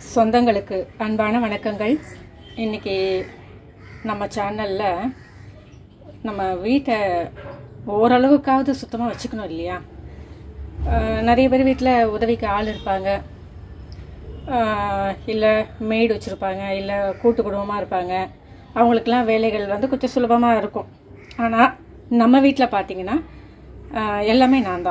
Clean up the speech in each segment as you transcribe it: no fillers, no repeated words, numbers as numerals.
சொந்தங்களுக்கு அன்பான வணக்கங்கள். இன்றைக்கி நம்ம சேனலில் நம்ம வீட்டை ஓரளவுக்காவது சுத்தமாக வச்சுக்கணும் இல்லையா? நிறைய பேர் வீட்டில் உதவிக்கு ஆள் இருப்பாங்க, இல்லை மெய்டு வச்சுருப்பாங்க, இல்லை கூட்டு குடும்பமாக இருப்பாங்க. அவங்களுக்கெல்லாம் வேலைகள் வந்து கொஞ்சம் சுலபமாக இருக்கும். ஆனால் நம்ம வீட்டில் பார்த்திங்கன்னா எல்லாமே நான்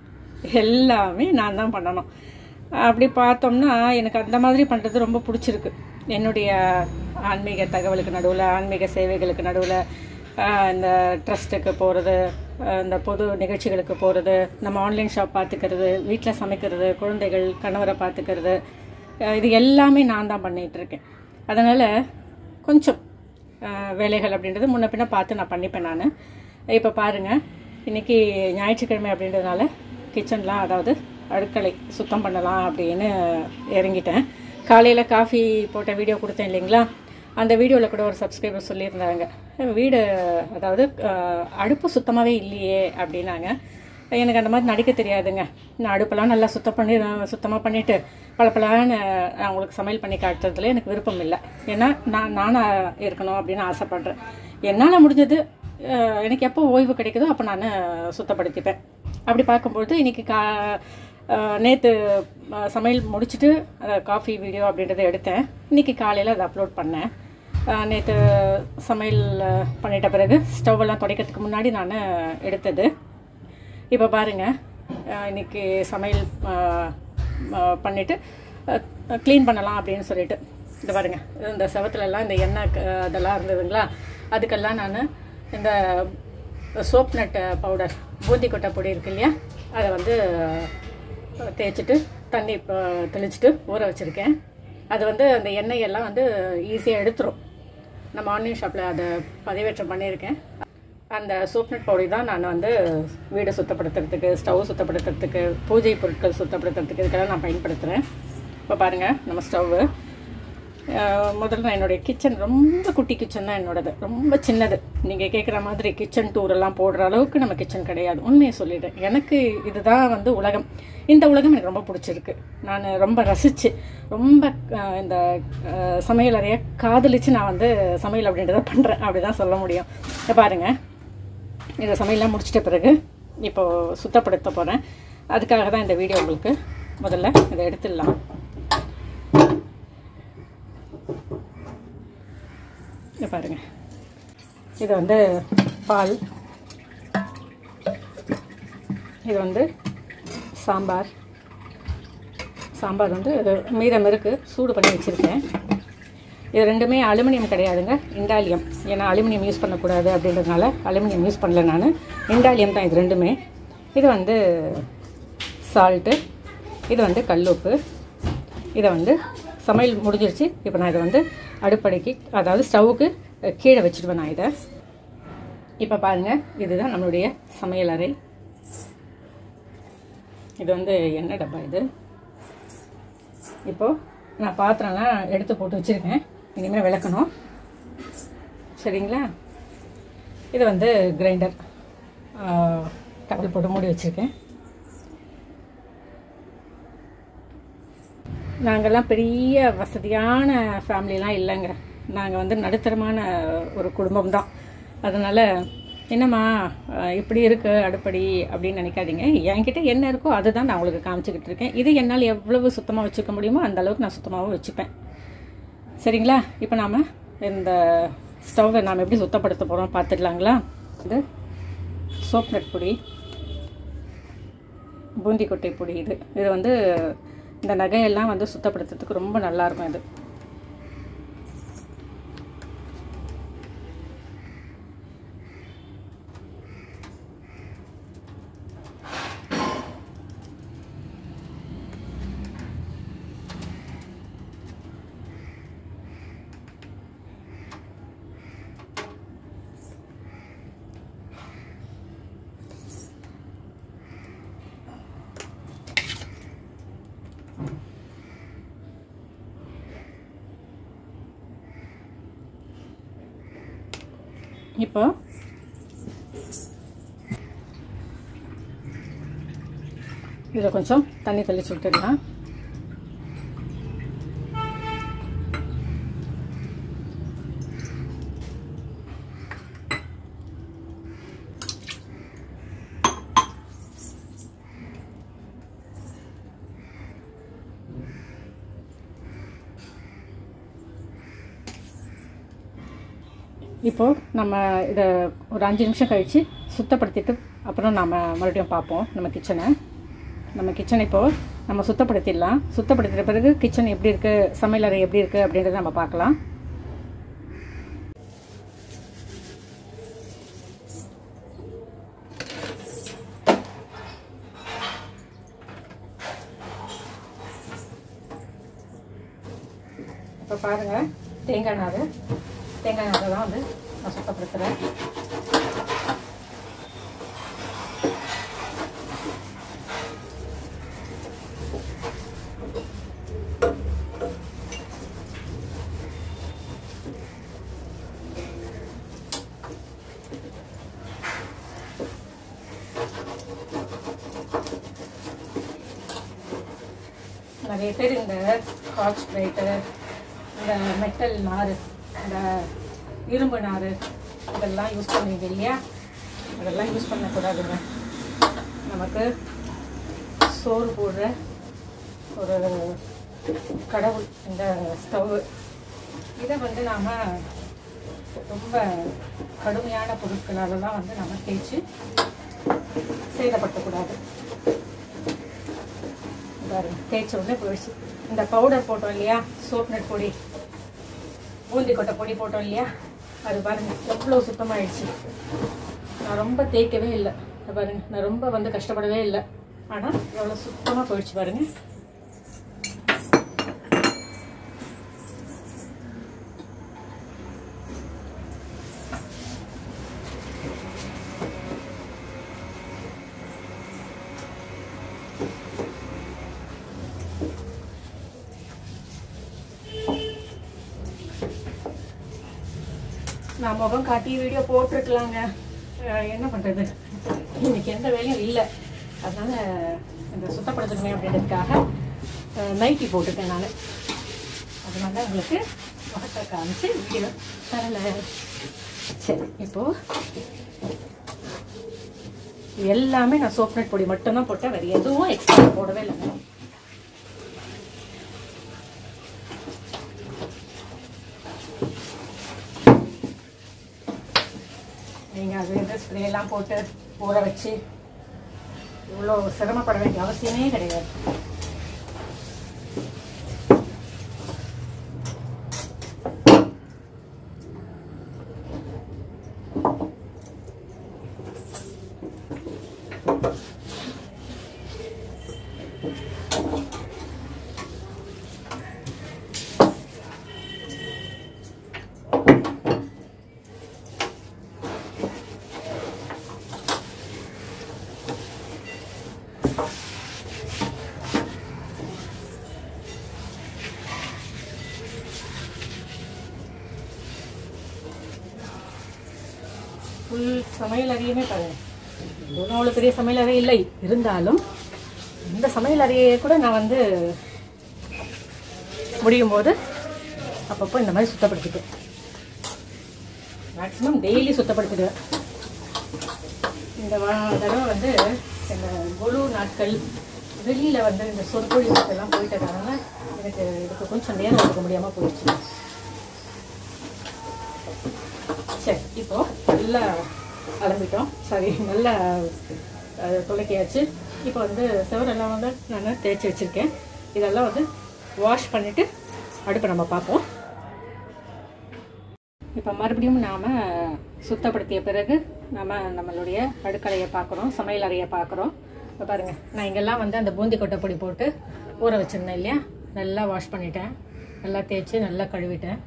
தான் பண்ணணும். அப்படி பார்த்தோம்னா எனக்கு அந்த மாதிரி பண்ணுறது ரொம்ப பிடிச்சிருக்கு. என்னுடைய ஆன்மீக தகவலுக்கு நடுவில், ஆன்மீக சேவைகளுக்கு நடுவில், இந்த ட்ரஸ்ட்டுக்கு போகிறது, இந்த பொது நிகழ்ச்சிகளுக்கு போகிறது, நம்ம ஆன்லைன் ஷாப் பார்த்துக்கிறது, வீட்டில் சமைக்கிறது, குழந்தைகள் கணவரை பார்த்துக்கிறது, இது எல்லாமே நான் தான் பண்ணிகிட்ருக்கேன். அதனால் கொஞ்சம் வேலைகள் அப்படின்றது முன்ன பின்ன பார்த்து நான் பண்ணிப்பேன். நான் இப்போ பாருங்கள், இன்றைக்கி ஞாயிற்றுக்கிழமை அப்படின்றதுனால கிச்சன்லாம், அதாவது அடுக்களை சுத்தம் பண்ணலாம் அப்படின்னு இறங்கிட்டேன். காலையில் காஃபி போட்ட வீடியோ கொடுத்தேன் இல்லைங்களா? அந்த வீடியோவில் கூட ஒரு சப்ஸ்கிரைபர் சொல்லியிருந்தாங்க, வீடு அதாவது அடுப்பு சுத்தமாகவே இல்லையே அப்படின்னாங்க. எனக்கு அந்த மாதிரி நடிக்க தெரியாதுங்க. நான் அடுப்பெல்லாம் நல்லா சுத்தமாக பண்ணிவிட்டு பலப்பலான்னு அவங்களுக்கு சமையல் பண்ணி காட்டுறதுல எனக்கு விருப்பம் இல்லை. ஏன்னா நானாக இருக்கணும் அப்படின்னு ஆசைப்பட்றேன். என்னால் முடிஞ்சது, எனக்கு எப்போ ஓய்வு கிடைக்குதோ அப்போ நான் சுத்தப்படுத்திப்பேன். அப்படி பார்க்கும்பொழுது இன்றைக்கி நேற்று சமையல் முடிச்சுட்டு காஃபி வீடியோ அப்படின்றத எடுத்தேன். இன்றைக்கி காலையில் அதை அப்லோட் பண்ணேன். நேற்று சமையல் பண்ணிட்ட பிறகு ஸ்டவ்வெல்லாம் துடைக்கிறதுக்கு முன்னாடி நான் எடுத்தது. இப்போ பாருங்கள், இன்றைக்கி சமையல் பண்ணிவிட்டு க்ளீன் பண்ணலாம் அப்படின்னு சொல்லிட்டு இது பாருங்கள், இந்த செவத்துலலாம் இந்த எண்ணெய் அதெல்லாம் இருந்ததுங்களா, அதுக்கெல்லாம் நான் இந்த சோப் நட் பவுடர், பூந்தி கொட்டை பொடி இருக்கு இல்லையா, அதை வந்து தேய்ச்சிட்டு தண்ணி தெளிச்சுட்டு ஊற வச்சுருக்கேன். அது வந்து அந்த எண்ணெயெல்லாம் வந்து ஈஸியாக எடுத்துரும். நம்ம ஆன்லைன் ஷாப்பில் அதை பதிவேற்றம் பண்ணியிருக்கேன். அந்த சோப் நட் பவுடர் தான் நான் வந்து வீடை சுத்தப்படுத்துறதுக்கு, ஸ்டவ் சுத்தப்படுத்துறதுக்கு, பூஜை பொருட்கள் சுத்தப்படுத்துறதுக்கு இதுக்கெல்லாம் நான் பயன்படுத்துகிறேன். இப்போ பாருங்கள், நம்ம ஸ்டவ்வு முதல்ல நான் என்னுடைய கிச்சன் ரொம்ப குட்டி கிச்சன் தான் என்னோடது, ரொம்ப சின்னது. நீங்கள் கேட்குற மாதிரி கிச்சன் டூரெல்லாம் போடுற அளவுக்கு நம்ம கிச்சன் கிடையாது. உண்மையை சொல்லிடுறேன், எனக்கு இதுதான் வந்து உலகம். இந்த உலகம் எனக்கு ரொம்ப பிடிச்சிருக்கு. நான் ரொம்ப ரசித்து, ரொம்ப இந்த சமையல் அறையை காதலித்து நான் வந்து சமையல் அப்படின்றத பண்ணுறேன், அப்படி தான் சொல்ல முடியும். இதை பாருங்கள், இதை சமையல்லாம் முடிச்சிட்ட பிறகு இப்போது சுத்தப்படுத்த போகிறேன். அதுக்காக தான் இந்த வீடியோ உங்களுக்கு. முதல்ல இதை எடுத்துடலாம். இதை பாருங்கள், இது வந்து பால், இது வந்து சாம்பார் வந்து மீதம் இருக்குது, சூடு பண்ணி வச்சுருக்கேன். இது ரெண்டுமே அலுமினியம் கிடையாதுங்க, இண்டாலியம். ஏன்னா அலுமினியம் யூஸ் பண்ணக்கூடாது அப்படின்றதுனால அலுமினியம் யூஸ் பண்ணல நான், இண்டாலியம் தான் இது ரெண்டுமே. இது வந்து சால்ட்டு, இது வந்து கல்லுப்பு. இதை வந்து சமையல் முடிஞ்சிருச்சு. இப்போ நான் இதை வந்து அடுப்படைக்கு, அதாவது ஸ்டவ்வுக்கு கீழே வச்சுடுவேன் நான் இதை. இப்போ பாருங்கள், இதுதான் நம்மளுடைய சமையல் அறை. இது வந்து எண்ணெய் டப்பா. இது இப்போது நான் பாத்திரம்லாம் எடுத்து போட்டு வச்சுருக்கேன், இனிமேல் விளக்கணும். சரிங்களா? இது வந்து கிரைண்டர், டவல் போட்டு மூடி வச்சுருக்கேன். நாங்கள்லாம் பெரிய வசதியான ஃபேமிலிலாம் இல்லைங்க. நாங்கள் வந்து நடுத்தரமான ஒரு குடும்பம் தான். அதனால் என்னம்மா இப்படி இருக்குது அடுப்படி அப்படின்னு நினைக்காதீங்க. என்கிட்ட என்ன இருக்கோ அதுதான் நான் உங்களுக்கு காமிச்சிக்கிட்டு இருக்கேன். இது என்னால் எவ்வளவு சுத்தமாக வச்சுக்க முடியுமோ அந்த அளவுக்கு நான் சுத்தமாகவும் வச்சுப்பேன். சரிங்களா? இப்போ நாம் இந்த ஸ்டவ்வை நாம் எப்படி சுத்தப்படுத்த போகிறோம் பார்த்துக்கலாங்களா? இது சோப் நட் பொடி, பூந்தி கொட்டை பொடி. இது வந்து இந்த நகையெல்லாம் வந்து சுத்தப்படுத்துறதுக்கு ரொம்ப நல்லாயிருக்கும். இது இப்போ இதில் கொஞ்சம் தண்ணி தெளிச்சு விட்டுடலாம். இப்போது நம்ம இதை ஒரு 5 நிமிஷம் கழித்து சுத்தப்படுத்திட்டு அப்புறம் நம்ம மறுபடியும் பார்ப்போம் நம்ம கிச்சனை இப்போது நம்ம சுத்தப்படுத்திடலாம். சுத்தப்படுத்தின பிறகு கிச்சன் எப்படி இருக்குது, சமையலறை எப்படி இருக்குது அப்படின்றத நம்ம பார்க்கலாம். இப்போ பாருங்கள், தேங்காய் நாரை தான் வந்து நான் சுத்தப்படுத்துகிறேன். நிறைய பேர் இந்த ஸ்காட்ச் பிரைட்டு, இந்த மெட்டல் நார், இந்த இரும்பு நார் இதெல்லாம் யூஸ் பண்ணுவீங்க இல்லையா? அதெல்லாம் யூஸ் பண்ணக்கூடாதுங்க. நமக்கு சோறு போடுற ஒரு கடவுள் இந்த ஸ்டவ். இதை வந்து நாம் ரொம்ப கடுமையான பொருட்களாலலாம் வந்து நம்ம தேய்ச்சி சேதப்படுத்தக்கூடாது. தேய்ச்ச உடனே போயிடுச்சு. இந்த பவுடர் போட்டோம் இல்லையா, சோப் நட் பொடி, பூந்தி கொட்டை பொடி போட்டோம் இல்லையா, அது பாருங்கள் எவ்வளோ சுத்தமாகிடுச்சு. நான் ரொம்ப தேய்க்கவே இல்லை, பாருங்கள், நான் ரொம்ப வந்து கஷ்டப்படவே இல்லை. ஆனால் எவ்வளோ சுத்தமாக போயிடுச்சு பாருங்கள். நான் முகம் காட்டி வீடியோ போட்டிருக்கலாங்க, என்ன பண்ணுறது, இன்றைக்கி எந்த வேலையும் இல்லை. அதனால் இந்த சுத்தப்படுத்தணுமே அப்படின்றதுக்காக நைட்டி போட்டுட்டேன் நான். அதனால உங்களுக்கு முகத்தை காமிச்சு வீடியோ தரலை. சரி, இப்போது எல்லாமே நான் சோப் நட் பொடி மட்டும்தான் போட்டேன், வேறு எதுவும் எக்ஸ்ட்ரா போடவே இல்லை. நீங்கள் அது இந்த ஸ்ப்ரேலாம் போட்டு ஊற வச்சு இவ்வளோ சிரமப்பட வேண்டிய அவசியமே கிடையாது. ஃபுல் சமையல் அறையுமே பாருங்கள், ஒன்றும் அவ்வளோ பெரிய சமையல் அறை இல்லை, இருந்தாலும் இந்த சமையல் அறையை கூட நான் வந்து முடியும் போது அப்பப்போ இந்த மாதிரி சுத்தப்படுத்திட்டேன். Maximum daily சுத்தப்படுத்திடுவேன். இந்த தடவை வந்து இந்த குழு நாட்கள் வெளியில் வந்து இந்த சொற்பொழி எல்லாம் போயிட்டதுனால எனக்கு இதுக்கு கொஞ்சம் நேரம் எடுக்க முடியாமல் போயிடுச்சு. சரி, இப்போது நல்லா அலம்பிட்டோம், நல்லா துளைக்கியாச்சு. இப்போ வந்து செவரெல்லாம் வந்து நான் தேய்ச்சி வச்சுருக்கேன். இதெல்லாம் வந்து வாஷ் பண்ணிவிட்டு அடுப்பை நம்ம பார்ப்போம். இப்போ மறுபடியும் நாம் சுத்தப்படுத்திய பிறகு நம்மளுடைய அடுக்கலையை பார்க்குறோம், சமையல் அறையை பார்க்குறோம். இப்போ பாருங்கள், நான் இங்கெல்லாம் வந்து அந்த பூந்தி கொட்டை பொடி போட்டு ஊற வச்சுருந்தேன் இல்லையா, நல்லா வாஷ் பண்ணிட்டேன், நல்லா தேய்ச்சி நல்லா கழுவிட்டேன்,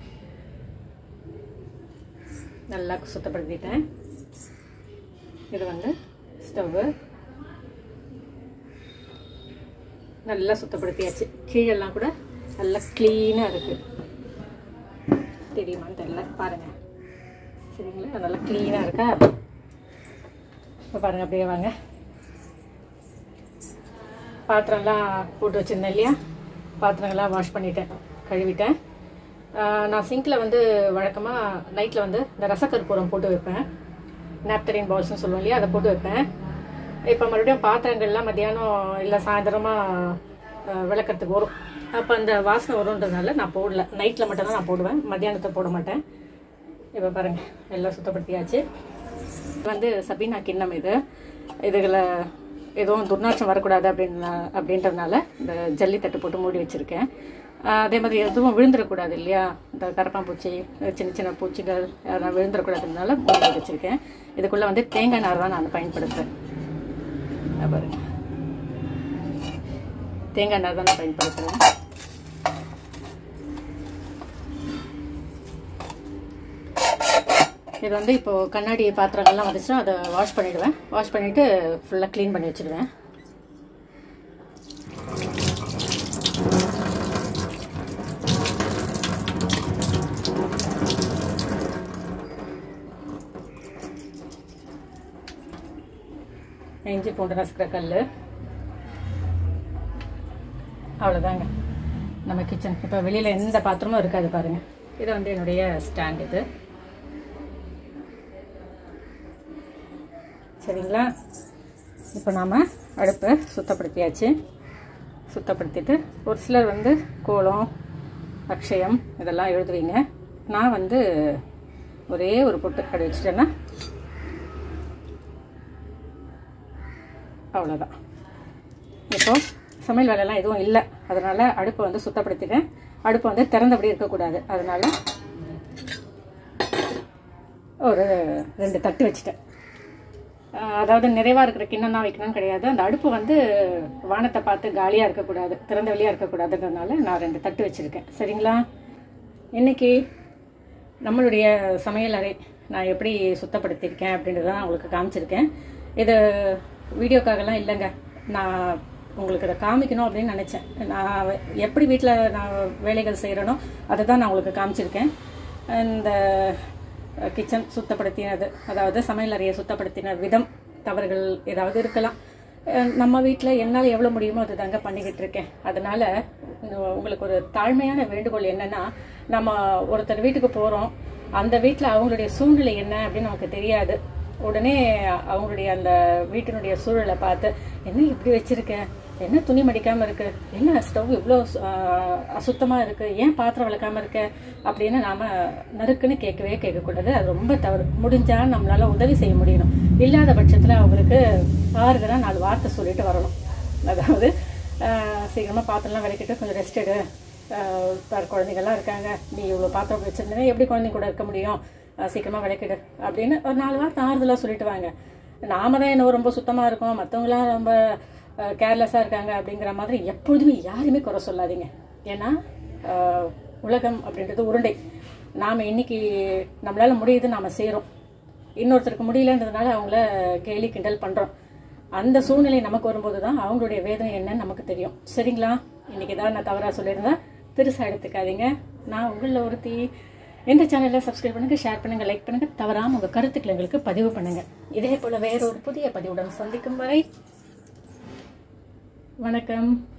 நல்லா சுத்தப்படுத்திட்டேன். இது வந்து ஸ்டவ்வு நல்லா சுத்தப்படுத்தியாச்சு. கீழெல்லாம் கூட நல்லா க்ளீனாக இருக்குது, தெரியுமான்னு தெரியல, பாருங்கள், சரிங்களா, நல்லா க்ளீனாக இருக்கா. இப்போ பாருங்கள், அப்படியே வாங்க. பாத்திரம்லாம் போட்டு வச்சுருந்தேன் இல்லையா, பாத்திரங்கள்லாம் வாஷ் பண்ணிட்டேன், கழுவிட்டேன். நான் சிங்கில் வந்து வழக்கமாக நைட்டில் வந்து இந்த ரசக்கற்பூரம் போட்டு வைப்பேன், நாப்தலின் பால்ஸ்னு சொல்லுவோம் இல்லையா, அதை போட்டு வைப்பேன். இப்போ மறுபடியும் பாத்திரங்கள்லாம் மத்தியானம் இல்லை சாயந்தரமாக விளக்கறதுக்கு வரும், அப்போ அந்த வாசனை வரும்ன்றதுனால நான் போடல. நைட்டில் மட்டும்தான் நான் போடுவேன், மத்தியானத்தை போட மாட்டேன். இப்போ பாருங்கள் எல்லாம் சுத்தப்படுத்தியாச்சு. வந்து சபீனா கிண்ணம் இதுகளை எதுவும் துர்நாற்றம் வரக்கூடாது அப்படின்றதுனால இந்த ஜல்லி தட்டு போட்டு மூடி வச்சுருக்கேன். அதே மாதிரி எதுவும் விழுந்துடக்கூடாது இல்லையா, இந்த கரப்பாம்பூச்சி சின்ன சின்ன பூச்சிகள் அதெல்லாம் விழுந்துடக்கூடாதுனால மூடி வச்சுருக்கேன். இதுக்குள்ளே வந்து தேங்காய் நார் தான் நான் பயன்படுத்துகிறேன். பாருங்க, தேங்காய் நார் தான் நான் பயன்படுத்துகிறேன். இது வந்து இப்போது கண்ணாடி பாத்திரங்கள்லாம் வந்துச்சுன்னா அதை வாஷ் பண்ணிவிடுவேன். வாஷ் பண்ணிவிட்டு ஃபுல்லாக க்ளீன் பண்ணி வச்சுடுவேன். இஞ்சி பூண்டு நசுக்கிற கல், அவ்வளோதாங்க நம்ம கிச்சன். இப்போ வெளியில் எந்த பாத்திரமும் இருக்காது பாருங்கள். இது வந்து என்னுடைய ஸ்டாண்ட். இது சரிங்களா. இப்போ நாம் அடுப்பை சுத்தப்படுத்தியாச்சு. சுத்தப்படுத்திட்டு ஒரு சிலர் வந்து கோலம் அக்ஷயம் இதெல்லாம் எழுதுவீங்க. நான் வந்து ஒரே ஒரு பொட்டு கடை வச்சுட்டேன்னா அவ்வளோதான். இப்போது சமையல் வேலையெல்லாம் எதுவும் இல்லை, அதனால் அடுப்பை வந்து சுத்தப்படுத்திட்டேன். அடுப்பை வந்து திறந்தபடி இருக்கக்கூடாது, அதனால் ஒரு 2 தட்டு வச்சுட்டேன். அதாவது நிறைவாக இருக்கிற கிண்ணம் தான் வைக்கணும்னு கிடையாது. அந்த அடுப்பு வந்து வானத்தை பார்த்து காலியாக இருக்கக்கூடாது, திறந்த வெளியாக இருக்கக்கூடாதுன்றதுனால நான் 2 தட்டு வச்சுருக்கேன். சரிங்களா. இன்றைக்கி நம்மளுடைய சமையல் அறை நான் எப்படி சுத்தப்படுத்தியிருக்கேன் அப்படின்றத உங்களுக்கு காமிச்சிருக்கேன். இது வீடியோக்காகலாம் இல்லைங்க, நான் உங்களுக்கு இதை காமிக்கணும் அப்படின்னு நினச்சேன். நான் எப்படி வீட்டில் நான் வேலைகள் செய்கிறேனோ அதை தான் நான் உங்களுக்கு காமிச்சிருக்கேன். இந்த கிச்சன் சுத்தப்படுத்தினது, அதாவது சமையல் அறையை சுத்தப்படுத்தின விதம் தவறுகள் ஏதாவது இருக்கலாம். நம்ம வீட்டில் என்னால் எவ்வளோ முடியுமோ அது தாங்க பண்ணிக்கிட்டு இருக்கேன். அதனால் உங்களுக்கு ஒரு தாழ்மையான வேண்டுகோள் என்னென்னா, நம்ம ஒருத்தர் வீட்டுக்கு போகிறோம், அந்த வீட்டில் அவங்களுடைய சூழ்நிலை என்ன அப்படின்னு நமக்கு தெரியாது. உடனே அவங்களுடைய அந்த வீட்டினுடைய சூழலை பார்த்து, என்ன இப்படி வச்சுருக்க, என்ன துணி மடிக்காமல் இருக்குது, என்ன ஸ்டவ் இவ்வளோ அசுத்தமாக இருக்குது, ஏன் பாத்திரம் விளக்காமல் இருக்க அப்படின்னு நாம் நறுக்குன்னு கேட்கக்கூடாது. அது ரொம்ப தவறு. முடிஞ்சால் நம்மளால் உதவி செய்ய முடியணும். இல்லாத பட்சத்தில் அவங்களுக்கு ஆறுதலாக 4 வார்த்தை சொல்லிட்டு வரணும். அதாவது சீக்கிரமாக பாத்திரம்லாம் விளக்கிட்டு கொஞ்சம் ரெஸ்ட் எடு, குழந்தைங்கள்லாம் இருக்காங்க, நீ இவ்வளோ பாத்திரம் வச்சுருந்தேன்னா எப்படி குழந்தைங்க கூட இருக்க முடியும், சீக்கிரமாக விளக்கிடு அப்படின்னு ஒரு 4 வார்த்தை ஆறுதலாக சொல்லிட்டு வாங்க. நாம தான் என்ன ரொம்ப சுத்தமாக இருக்கோம், மற்றவங்களாம் ரொம்ப கேர்லெஸ்ஸாக இருக்காங்க அப்படிங்கிற மாதிரி எப்பொழுதுமே யாருமே குறை சொல்லாதீங்க. ஏன்னா உலகம் அப்படின்றது உருண்டை. நாம் இன்னைக்கு நம்மளால் முடியுது, நாம் செய்கிறோம், இன்னொருத்தருக்கு முடியலன்றதுனால அவங்கள கேலி கிண்டல் பண்ணுறோம். அந்த சூழ்நிலை நமக்கு வரும்போது தான் அவங்களுடைய வேதனை என்னன்னு நமக்கு தெரியும். சரிங்களா. இன்றைக்கி ஏதாவது நான் தவறாக சொல்லியிருந்தேன் பெருசாக எடுத்துக்காதீங்க. நான் உங்களில் ஒருத்தி. இந்த சேனலை சப்ஸ்கிரைப் பண்ணுங்கள், ஷேர் பண்ணுங்கள், லைக் பண்ணுங்கள். தவறாமல் உங்கள் கருத்துக்களை எங்களுக்கு பதிவு பண்ணுங்கள். இதே போல் வேறொரு புதிய பதிவுடன் சந்திக்கும் வரை வணக்கம்.